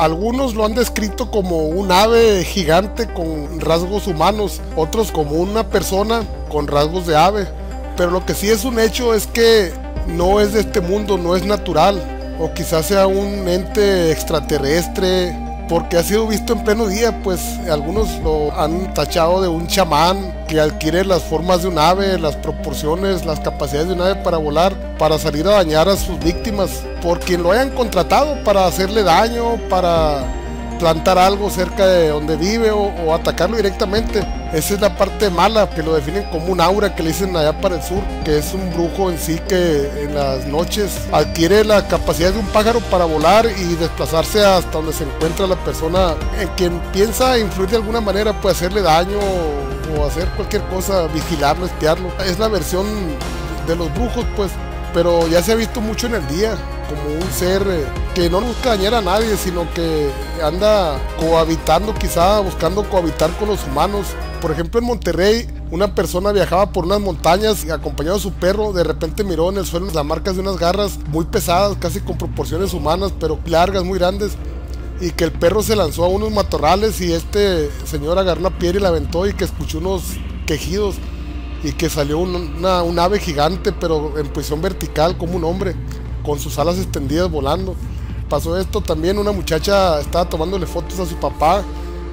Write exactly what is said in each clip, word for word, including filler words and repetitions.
Algunos lo han descrito como un ave gigante con rasgos humanos, otros como una persona con rasgos de ave. Pero lo que sí es un hecho es que no es de este mundo, no es natural, o quizás sea un ente extraterrestre, porque ha sido visto en pleno día. Pues algunos lo han tachado de un chamán que adquiere las formas de un ave, las proporciones, las capacidades de un ave para volar, para salir a dañar a sus víctimas, por quien lo hayan contratado para hacerle daño, para plantar algo cerca de donde vive o, o atacarlo directamente. Esa es la parte mala, que lo definen como un aura, que le dicen allá para el sur, que es un brujo en sí que en las noches adquiere la capacidad de un pájaro para volar y desplazarse hasta donde se encuentra la persona en quien piensa influir de alguna manera, puede hacerle daño o, o hacer cualquier cosa, vigilarlo, espiarlo. Es la versión de los brujos, pues, pero ya se ha visto mucho en el día, como un ser que no busca dañar a nadie, sino que anda cohabitando, quizá buscando cohabitar con los humanos. Por ejemplo, en Monterrey, una persona viajaba por unas montañas y acompañado de su perro, de repente miró en el suelo las marcas de unas garras muy pesadas, casi con proporciones humanas, pero largas, muy grandes, y que el perro se lanzó a unos matorrales y este señor agarró una piedra y la aventó, y que escuchó unos quejidos y que salió un, una, un ave gigante, pero en posición vertical, como un hombre, con sus alas extendidas volando. Pasó esto también, una muchacha estaba tomándole fotos a su papá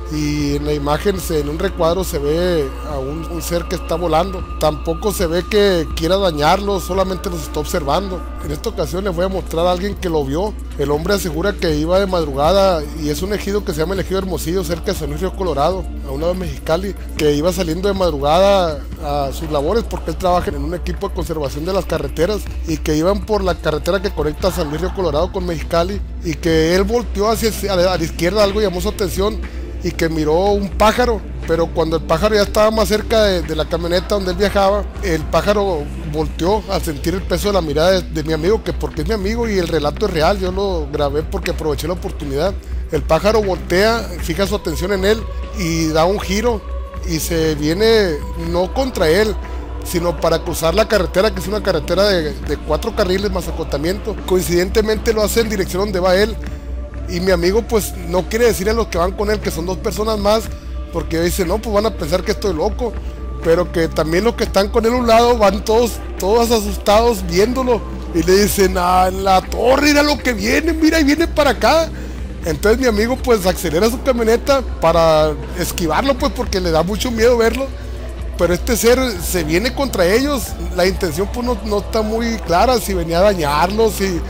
y en la imagen, se, en un recuadro, se ve a un, un ser que está volando. Tampoco se ve que quiera dañarlos, solamente los está observando. En esta ocasión les voy a mostrar a alguien que lo vio. El hombre asegura que iba de madrugada, y es un ejido que se llama el ejido Hermosillo, cerca de San Luis Río Colorado, a un lado de Mexicali, que iba saliendo de madrugada a sus labores porque él trabaja en un equipo de conservación de las carreteras, y que iban por la carretera que conecta San Luis Río Colorado con Mexicali, y que él volteó hacia a la, a la izquierda, algo llamó su atención, y que miró un pájaro, pero cuando el pájaro ya estaba más cerca de, de la camioneta donde él viajaba, el pájaro volteó al sentir el peso de la mirada de, de mi amigo, que porque es mi amigo y el relato es real, yo lo grabé porque aproveché la oportunidad. El pájaro voltea, fija su atención en él y da un giro y se viene no contra él, sino para cruzar la carretera, que es una carretera de, de cuatro carriles más acotamiento. Coincidentemente lo hace en dirección donde va él. Y mi amigo pues no quiere decirle a los que van con él que son dos personas más, porque dice, no, pues van a pensar que estoy loco, pero que también los que están con él a un lado van todos, todos asustados viéndolo, y le dicen, ah, en la torre, mira lo que viene, mira, y viene para acá. Entonces mi amigo pues acelera su camioneta para esquivarlo, pues porque le da mucho miedo verlo, pero este ser se viene contra ellos. La intención pues no, no está muy clara, si venía a dañarlos, si,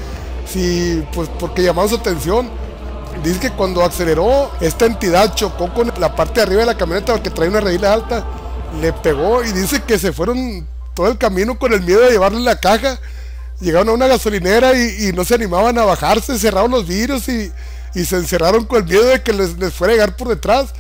si pues porque llamaron su atención. Dice que cuando aceleró, esta entidad chocó con la parte de arriba de la camioneta porque trae una raíz alta, le pegó, y dice que se fueron todo el camino con el miedo de llevarle la caja. Llegaron a una gasolinera y, y no se animaban a bajarse, cerraron los vidrios y, y se encerraron con el miedo de que les, les fuera a llegar por detrás.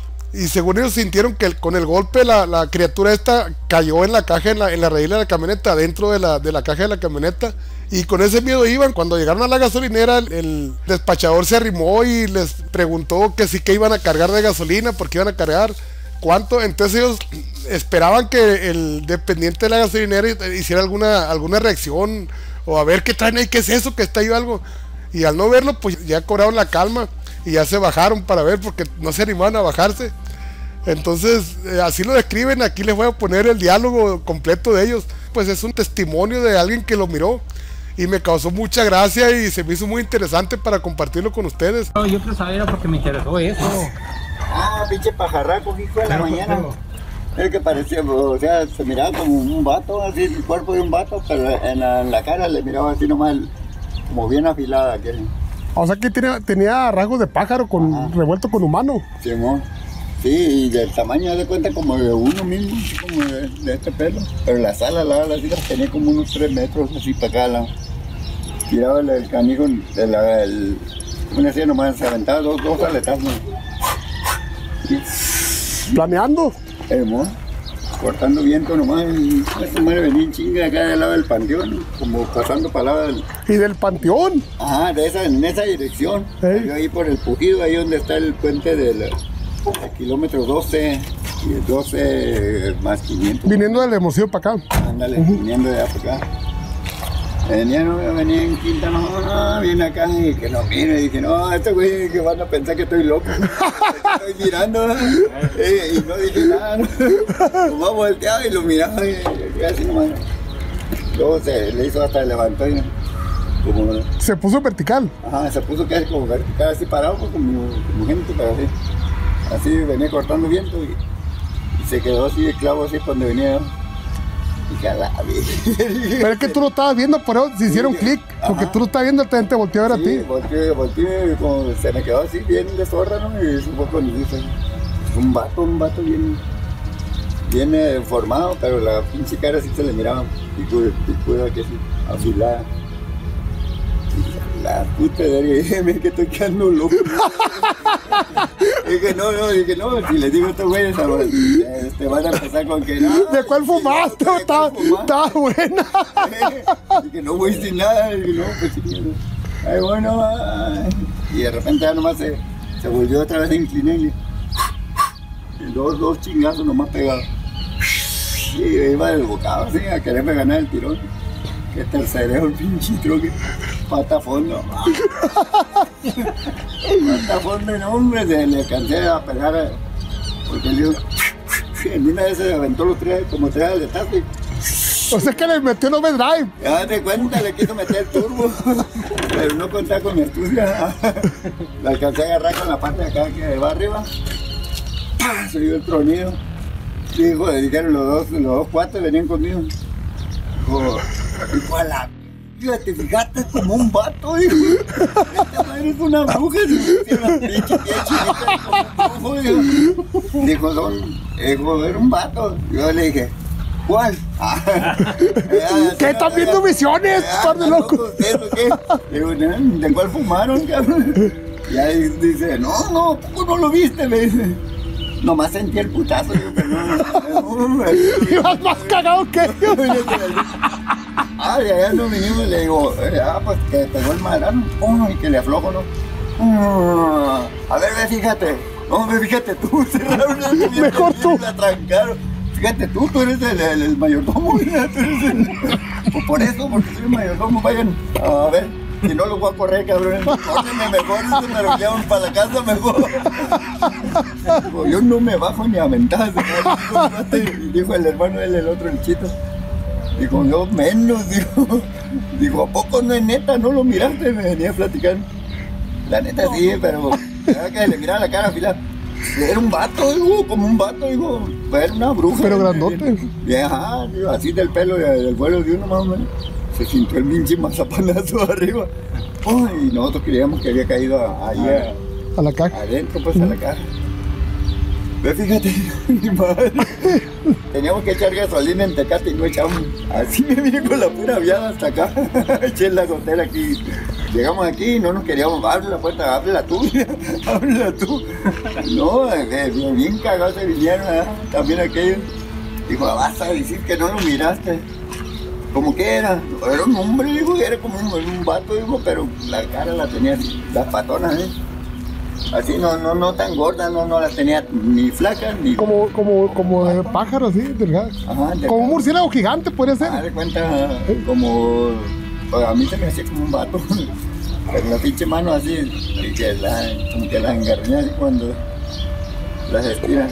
Y según ellos sintieron que el, con el golpe la, la criatura esta cayó en la caja, en la, en la raíz de la camioneta, dentro de la, de la caja de la camioneta. Y con ese miedo iban. Cuando llegaron a la gasolinera, el, el despachador se arrimó y les preguntó que sí, que iban a cargar de gasolina, porque iban a cargar cuánto. Entonces ellos esperaban que el dependiente de la gasolinera hiciera alguna, alguna reacción, o a ver qué traen ahí, qué es eso, que está ahí algo. Y al no verlo, pues ya cobraron la calma y ya se bajaron para ver, porque no se animaban a bajarse. Entonces eh, así lo describen. Aquí les voy a poner el diálogo completo de ellos. Pues es un testimonio de alguien que lo miró y me causó mucha gracia y se me hizo muy interesante para compartirlo con ustedes. No, yo quiero saber porque me interesó eso. Ah, pinche pajarraco, hijo de la mañana. El que parecía, o sea, se miraba como un vato, así el cuerpo de un vato, pero en la, en la cara le miraba así nomás, como bien afilada aquel. O sea que tenía, tenía rasgos de pájaro con, ajá, revuelto con humano. Sí, amor. Sí, y del tamaño de cuenta como de uno mismo, así como de, de este pelo. Pero las alas, las alas, las tenía como unos tres metros así para acá. La, tiraba el, el canijo, el, el, ¿cómo le hacía nomás? Se aventaba dos, dos aletazos. ¿Planeando? Eh, amor, cortando viento nomás, y esa madre venía en chinga acá del lado del panteón, como pasando para el lado del... ¿Y del panteón? Ajá, de esa, en esa dirección. Yo ahí por el Pujido, ahí donde está el puente del el kilómetro doce, y el doce más quinientos. Viniendo del Hermosillo para acá. Ándale, uh -huh. Viniendo de allá para acá. Venía, no, venía en quinta, no, no, viene acá y que no mire, dije, no, estos güey que van a pensar que estoy loco, que estoy mirando, eh, y no dije nada, no, nomás volteaba y lo miraba y, y así nomás. Luego se le hizo hasta levantó y como... Se puso vertical. Ajá, se puso casi como vertical, así parado, pues, como, como gente, pero así, así venía cortando viento y, y se quedó así de clavo, así cuando venía. Dije, a la pero es que tú lo estabas viendo, por eso se hicieron sí, clic, porque tú lo estabas viendo, también te volteó a ver sí, a ti. Volteé, volteé, como se me quedó así bien de zorra, ¿no? Y es un poco, dice, un vato, un vato bien, bien eh, formado, pero la pinche cara sí se le miraba, picuda, picuda que sí, afilada. La puta de dije, que estoy quedando loco. Dije, no, no, dije, no, si les digo a estos güeyes, te van a empezar con que no. ¿De cuál fumaste? Estaba buena. Dije, no voy sin nada. Dije, no, pues sí. Ay, bueno, ay. Y de repente ya nomás se, se volvió otra vez a inclinar y dos, dos chingazos nomás pegados. Y iba del bocado así a quererme ganar el tirón. Que tercereo el pinche troque. Pata fondo. Pata fondo, no, hombre, se le alcancé a pegar. Porque el lío, en una vez se aventó los tres, como tres al detalle. O sea que le metió el overdrive. Ya te cuenta, le quiso meter el turbo. Pero no contaba con mi astucia. Le alcancé a agarrar con la parte de acá que va arriba. ¡Pah! Se dio el tronido. Dijo, dijeron los dos, los dos cuates venían conmigo. Dijo, dijo a la... Te fijaste como un vato, dijo. Esta madre es una bruja, se una pinche piel chiquita como un brujo, dijo, son, dijo, era un vato. Yo le dije, ¿cuál? ¿Qué están viendo visiones? Par de locos. Digo, ¿de cuál fumaron, cabrón? Y ahí dice, no, no, ¿cómo no lo viste? Me dice. Nomás sentí el putazo, digo, pero no. Ibas más cagado que yo. Ah, y allá no vinimos y le digo, eh, ah, pues que pegó el madrano, oh, y que le aflojo, ¿no? Oh, a ver, ve, fíjate, no, ve, fíjate tú, cerraron el bien, mejor tú. La trancaron. Fíjate tú, tú eres el, el, el mayordomo, mira, tú eres el... Pues por eso, porque soy el mayordomo, vayan, a ver, si no lo voy a correr, cabrón, córrenme mejor, se me lo llevan para la casa mejor. Digo, yo no me bajo ni a mentadas, dijo el hermano, él, el otro, el chito. Dijo, no, menos, dijo. Dijo, ¿a poco no es neta? ¿No lo miraste? Me venía platicando. La neta sí, pero era que le miraba la cara afilada. Era un vato, digo, como un vato, digo. Era una bruja. Pero grandote. Y ajá, digo, así del pelo, del vuelo de uno más o menos. Se sintió el pinche mazapanazo arriba. Oh, y nosotros creíamos que había caído ahí a, a la caja. Adentro, pues, ¿Mm? A la caja. Ve, fíjate, mi madre. Teníamos que echar gasolina en Tecate y no echamos. Así me vine con la pura viada hasta acá. Eché la gotera aquí. Llegamos aquí y no nos queríamos. Abre la puerta, ábrela tú, ábrela tú. No, bien, bien cagados se vinieron, ¿eh? También aquellos. Dijo, vas a decir que no lo miraste. ¿Cómo que era? Era un hombre, dijo, era como un, un vato, dijo, pero la cara la tenía así, las patonas, ¿eh? Así, no, no, no tan gorda, no, no las tenía ni flacas ni... Como, como, como de pájaro, así, delgada. Ajá, delgada. Como un murciélago gigante, podría ser. Ah, de cuenta, como... A mí se me hacía como un vato. Pero la pinche mano así, y que la, como que las engarña así cuando las estiran.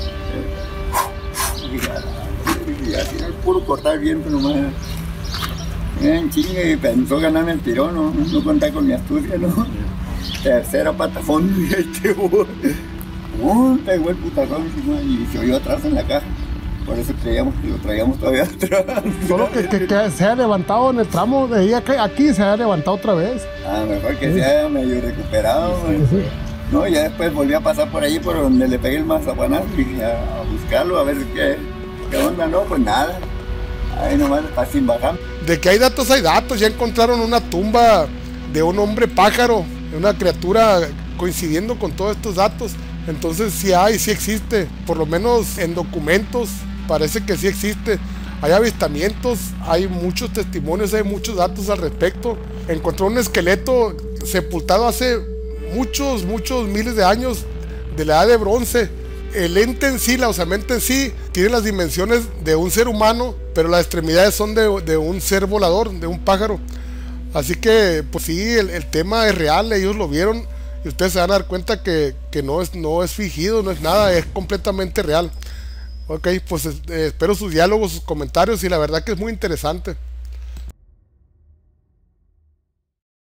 Y así, puro cortar bien, pero nomás... Bien chingue, y pensó ganarme el tirón, no, no contar con mi astucia, ¿no? Tercera patafón y ahí te voy. Oh, pegó el putazón y se oyó atrás en la caja. Por eso creíamos que lo traíamos todavía atrás. Solo que, que, que se haya levantado en el tramo de ahí a aquí, se haya levantado otra vez. Ah, mejor que sí. Se haya medio recuperado. Sí, sí. No, ya después volví a pasar por ahí por donde le pegué el mazapanazo y a, a buscarlo, a ver qué, qué onda. No, pues nada. Ahí nomás está sin bajar. De que hay datos, hay datos. Ya encontraron una tumba de un hombre pájaro, una criatura coincidiendo con todos estos datos. Entonces sí hay, sí existe, por lo menos en documentos parece que sí existe. Hay avistamientos, hay muchos testimonios, hay muchos datos al respecto. Encontró un esqueleto sepultado hace muchos, muchos miles de años, de la edad de bronce, el ente en sí, la osamenta en sí, tiene las dimensiones de un ser humano, pero las extremidades son de, de un ser volador, de un pájaro. Así que, pues sí, el, el tema es real, ellos lo vieron y ustedes se van a dar cuenta que, que no, es, no es fingido, no es nada, es completamente real. Ok, pues eh, espero sus diálogos, sus comentarios y la verdad que es muy interesante.